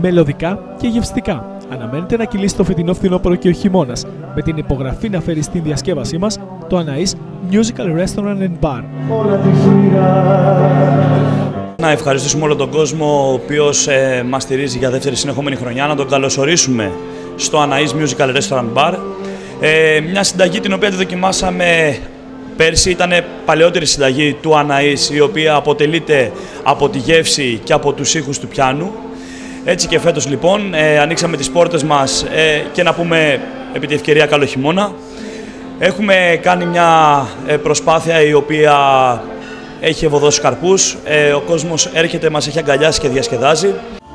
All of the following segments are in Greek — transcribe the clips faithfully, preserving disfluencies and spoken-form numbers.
μελωδικά και γευστικά. Αναμένεται να κυλήσει το φετινό φθινόπωρο και ο χειμώνας, με την υπογραφή να φέρει στην διασκεύασή μας το Αναΐς Musical Restaurant and Bar. Να ευχαριστήσουμε όλο τον κόσμο ο οποίος ε, μας στηρίζει για δεύτερη συνεχόμενη χρονιά, να τον καλωσορίσουμε στο Αναΐς Musical Restaurant Bar. Ε, μια συνταγή την οποία τη δοκιμάσαμε πέρσι, ήταν παλαιότερη συνταγή του Αναΐς, η οποία αποτελείται από τη γεύση και από τους ήχους του πιάνου. Έτσι και φέτος λοιπόν ε, ανοίξαμε τις πόρτες μας ε, και να πούμε επί τη ευκαιρία καλό χειμώνα. Έχουμε κάνει μια ε, προσπάθεια η οποία έχει ευωδώσει καρπούς. Ε, ο κόσμος έρχεται, μας έχει αγκαλιάσει και διασκεδάζει.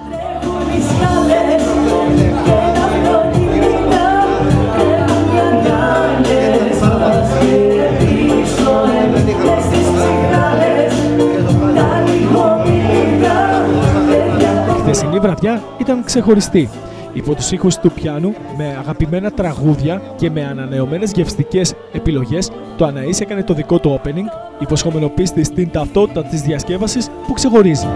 Η χθεσινή βραδιά ήταν ξεχωριστή. Υπό τους ήχους του πιάνου, με αγαπημένα τραγούδια και με ανανεωμένες γευστικές επιλογές, το Αναΐς έκανε το δικό του opening, υποσχόμενο πίστη στην ταυτότητα της διασκεύασης που ξεχωρίζει.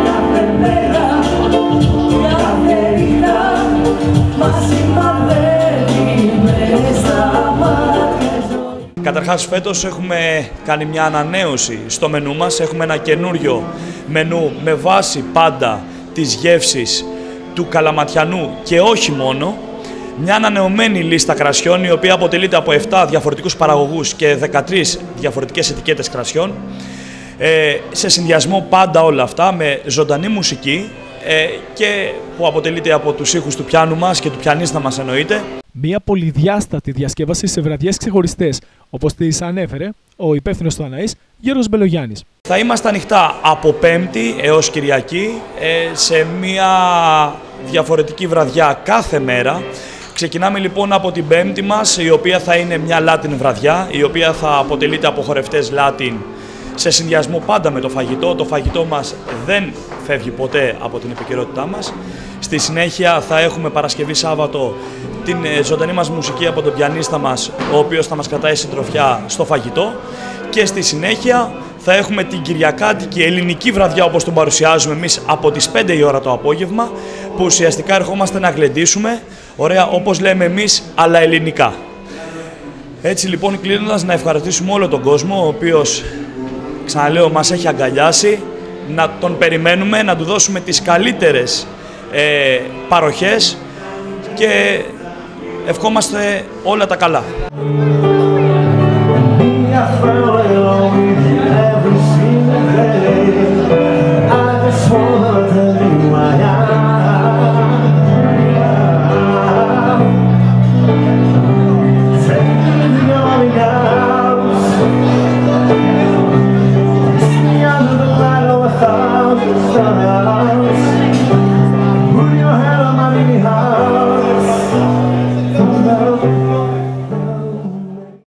Καταρχάς φέτος έχουμε κάνει μια ανανέωση στο μενού μας. Έχουμε ένα καινούριο μενού με βάση πάντα τις γεύσεις του καλαματιανού και όχι μόνο. Μια ανανεωμένη λίστα κρασιών, η οποία αποτελείται από επτά διαφορετικούς παραγωγούς και δεκατρείς διαφορετικές ετικέτες κρασιών. Ε, σε συνδυασμό πάντα όλα αυτά με ζωντανή μουσική ε, και που αποτελείται από τους ήχους του πιάνου μας και του πιανίστα μας εννοείται. Μια πολυδιάστατη διασκεύαση σε βραδιές ξεχωριστές, όπως τις ανέφερε ο υπεύθυνος του Αναΐς, Γιώργος Μπελογιάννης. Θα είμαστε ανοιχτά από Πέμπτη έως Κυριακή ε, σε μια διαφορετική βραδιά κάθε μέρα. Ξεκινάμε λοιπόν από την Πέμπτη μας, η οποία θα είναι μια Latin βραδιά, η οποία θα αποτελείται από χορευτές Latin σε συνδυασμό πάντα με το φαγητό. Το φαγητό μας δεν φεύγει ποτέ από την επικαιρότητά μας. Στη συνέχεια θα έχουμε Παρασκευή Σάββατο την ζωντανή μας μουσική από τον πιανίστα μας, ο οποίος θα μας κρατάει συντροφιά στο φαγητό. Και στη συνέχεια θα έχουμε την κυριακάτικη ελληνική βραδιά, όπως τον παρουσιάζουμε εμείς, από τις πέντε η ώρα το απόγευμα, που ουσιαστικά ερχόμαστε να γλεντήσουμε, ωραία, όπως λέμε εμείς, αλλά ελληνικά. Έτσι λοιπόν, κλείνοντας, να ευχαριστήσουμε όλο τον κόσμο, ο οποίος, ξαναλέω, μας έχει αγκαλιάσει, να τον περιμένουμε, να του δώσουμε τις καλύτερες ε, παροχές και ευχόμαστε όλα τα καλά.